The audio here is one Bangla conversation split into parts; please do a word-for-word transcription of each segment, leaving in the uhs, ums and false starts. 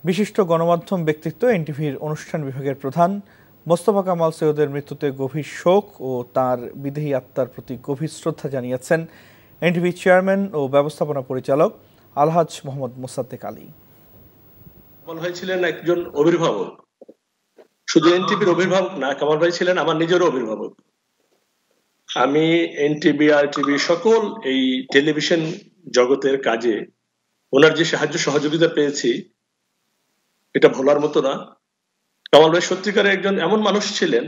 বিশিষ্ট গণমাধ্যম ব্যক্তিত্ব এনটিভির অনুষ্ঠান বিভাগের প্রধান মোস্তফা কামাল সৈয়দের মৃত্যুতে গভীর শোক ও তার বিদেহী আত্মার প্রতি গভীর শ্রদ্ধা জানিয়েছেন এনটিভি চেয়ারম্যান ও ব্যবস্থাপনা পরিচালক আলহাজ মোহাম্মদ মোসাদ্দেক আলী। কামাল ভাই ছিলেন একজন অভিভাবক, শুধু এনটিভির অভিভাবক না, কামাল ভাই ছিলেন আমার নিজেরও অভিভাবক। আমি এনটিভি আর টিভি সকল এই টেলিভিশন জগতের কাজে ওনার যে সাহায্য সহযোগিতা পেয়েছি এটা ভোলার মতো না। কামাল ভাই সত্যিকারের একজন এমন মানুষ ছিলেন,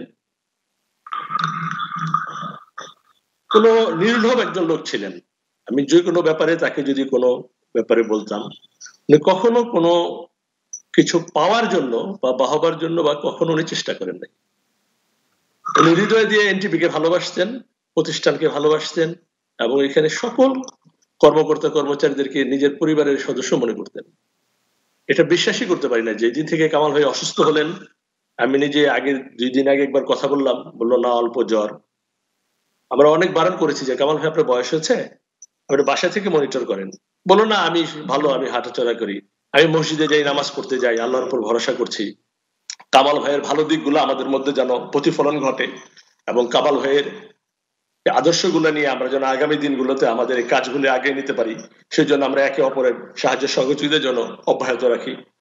কোন নির্লোভ একজন লোক ছিলেন। আমি যে কোনো ব্যাপারে তাকে যদি কোনো ব্যাপারে বলতাম, কখনো কোনো কিছু পাওয়ার জন্য বা বাহবার জন্য বা কখনো উনি চেষ্টা করেন নাই। উনি হৃদয় দিয়ে এনটিভিকে ভালোবাসতেন, প্রতিষ্ঠানকে ভালোবাসতেন এবং এখানে সকল কর্মকর্তা কর্মচারীদেরকে নিজের পরিবারের সদস্য মনে করতেন। এটা বিশ্বাসই করতে পারি না, যেদিন থেকে কামাল ভাই অসুস্থ হলেন, আমি নিজে আগে দুই দিন আগে একবার কথা বললাম, বললো না অল্প জ্বর। আমরা অনেক বারণ করেছি যে কামাল ভাই আপনার বয়স হচ্ছে, আপনি বাসা থেকে মনিটর করেন। বলো না আমি ভালো, আমি হাঁটাচলা করি, আমি মসজিদে যাই, নামাজ পড়তে যাই, আল্লাহর উপর ভরসা করছি। কামাল ভাইয়ের ভালো দিকগুলো আমাদের মধ্যে যেন প্রতিফলন ঘটে এবং কামাল ভাইয়ের আদর্শগুলো নিয়ে আমরা যেন আগামী দিনগুলোতে আমাদের এই কাজগুলো আগে নিতে পারি, সেজন্য আমরা একে অপরের সাহায্য সহযোগিতার জন্য অব্যাহত রাখি।